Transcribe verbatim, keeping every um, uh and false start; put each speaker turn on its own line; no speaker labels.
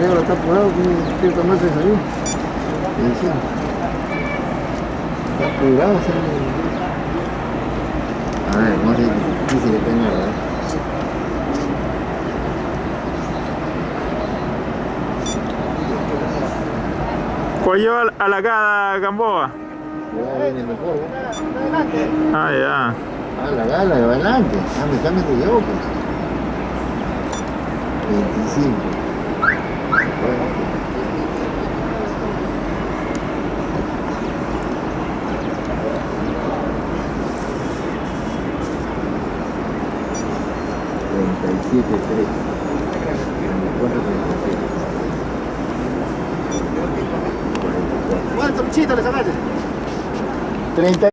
arriba está apurado, tiene que tomarse eso ahí. Sí, está apurado, sí. A ver, no sé si se le tenga, ¿verdad?
¿Cuál lleva a la gala Gamboa?
Ya viene mejor, ¿no?
Ah, ya.
Ah, la gala de adelante. Ah, me cambias de yo, pues. veinticinco. treinta y siete, tres. ¿Cuánto pichito le sacaste? treinta